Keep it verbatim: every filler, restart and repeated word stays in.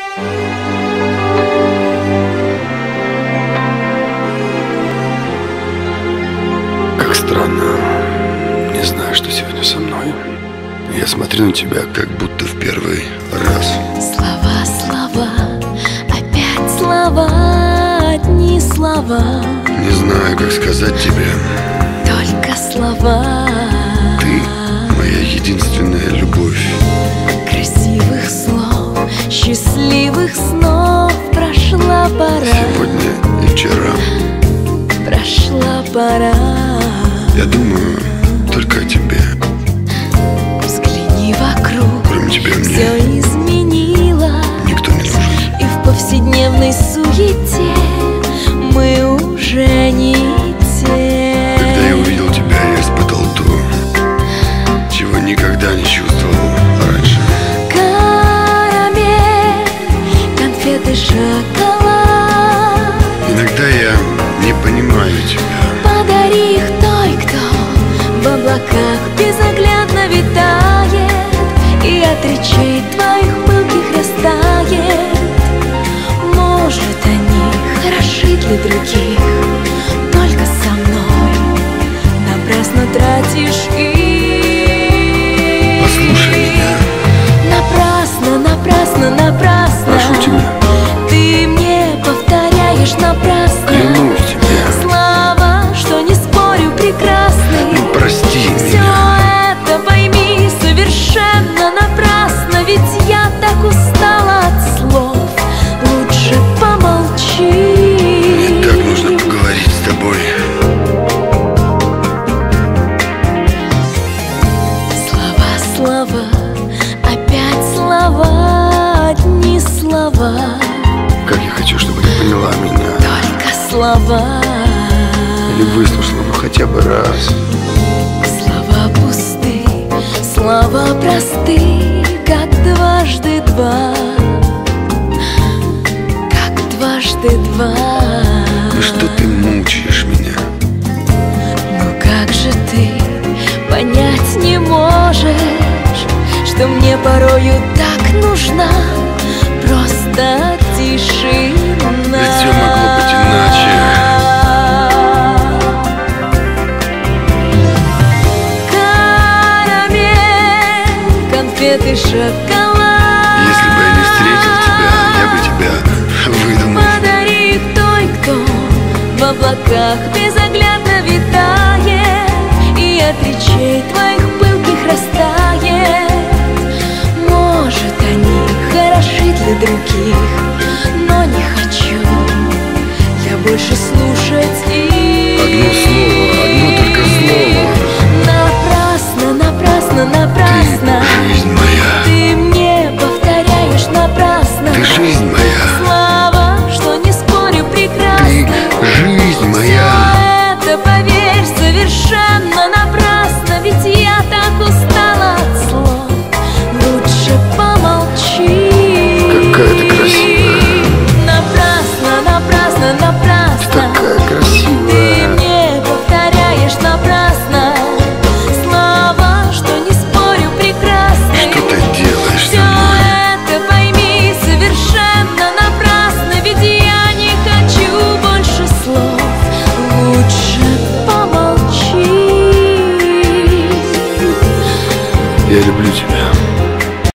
Как странно. Не знаю, что сегодня со мной. Я смотрю на тебя, как будто в первый раз. Слова, слова, опять слова, одни слова. Не знаю, как сказать тебе. Только слова. Ты моя единственная любовь. Красивых слов, счастливых снов. Прошла пора. Сегодня и вчера. Прошла пора. Я думаю только о тебе. Взгляни вокруг. Кроме тебя мне все изменило. никто не нужен. И в повседневной суете мы уже не те. Когда я увидел тебя, я испытал то, чего никогда не чувствовал раньше. Карамель, конфеты, шоколад. Иногда я не понимаю тебя. Подари их той, кто в облаках безоглядно витает и от речей твоих пылких растает. Может, они хороши для других, только со мной напрасно тратишь их. Послушай меня. Напрасно, напрасно, напрасно. Прошу тебя. Ты мне повторяешь напрасно. Клянусь тебе. Слова, что не спорю, прекрасны. Ну прости Все меня. это пойми совершенно напрасно. Ведь я так устала от слов. Лучше помолчи. Мне так нужно поговорить с тобой. Слова, слова, опять слова, одни слова. Как я хочу, чтобы ты поняла меня. Только слова. Или выслушала, ну хотя бы раз. Слова пусты, слова просты, как дважды два. Как дважды два. Ну что ты мучаешь меня? Ну как же ты понять не можешь, что мне порою так нужна просто тишина. Ведь всё могло быть иначе. Карамель, конфеты, шоколад. Если бы я не встретил тебя, я бы тебя выдумал. Подари их той, кто в облаках безоглядно витает и от речей твоих пылких растает. Может, они хороши для других, но не хочу я больше слушать их. Одно слово